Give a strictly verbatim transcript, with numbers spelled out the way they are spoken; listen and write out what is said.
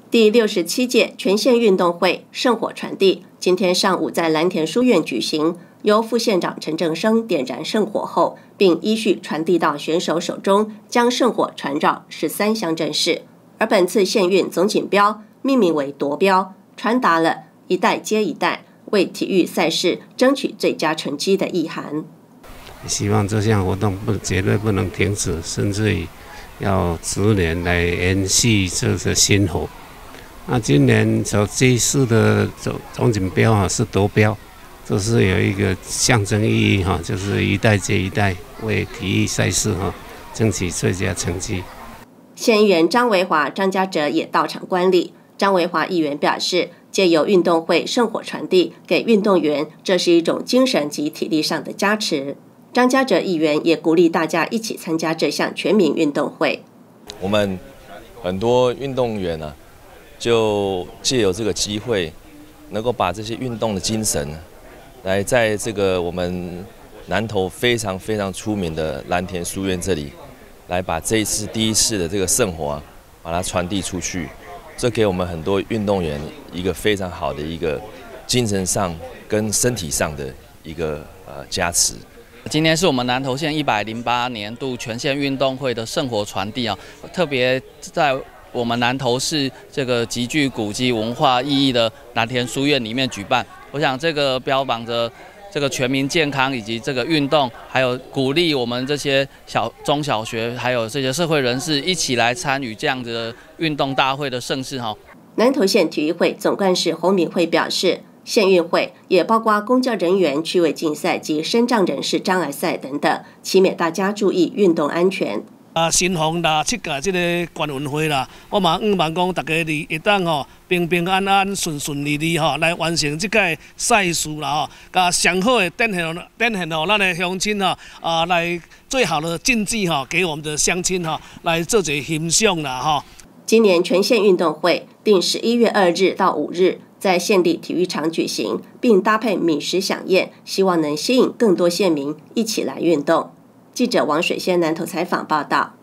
第六十七届全县运动会圣火传递，今天上午在蓝田书院举行，由副县长陈正生点燃圣火后，并依序传递到选手手中，将圣火传绕十三乡镇市。而本次县运总锦标命名为夺标，传达了一代接一代，为体育赛事争取最佳成绩的意涵。 希望这项活动不绝对不能停止，甚至于要逐年来延续这个薪火。那今年所这次的总总锦标啊是夺标，这是有一个象征意义哈，就是一代接一代，为体育赛事哈争取最佳成绩。 县议员张维华、张家哲也到场观礼。张维华议员表示，借由运动会圣火传递给运动员，这是一种精神及体力上的加持。张家哲议员也鼓励大家一起参加这项全民运动会。 我们很多运动员啊，就借由这个机会，能够把这些运动的精神，来在这个我们南投非常非常出名的蓝田书院这里，来把这一次第一次的这个圣火啊，把它传递出去。这给我们很多运动员一个非常好的一个精神上跟身体上的一个呃加持。 今天是我们南投县一百零八年度全县运动会的圣火传递啊，特别在我们南投市这个极具古迹文化意义的蓝田书院里面举办。我想这个标榜着这个全民健康以及这个运动，还有鼓励我们这些小中小学还有这些社会人士一起来参与这样子的运动大会的盛事哈。 南投县体育会总干事洪敏慧表示，县运会也包括公教人员趣味竞赛及身障人士障碍赛等等，期勉大家注意运动安全。 啊，新逢第七届这个全运会啦，我嘛希望讲大家会当吼平平安安、顺顺利利吼来完成这届赛事啦吼，甲上好的展现展现吼咱的乡亲吼啊来最好的竞技吼给我们的乡亲吼来做一欣赏啦吼。 今年全县运动会定十一月二日到五日在县立体育场举行，并搭配美食飨宴，希望能吸引更多县民一起来运动。记者王水仙南投采访报道。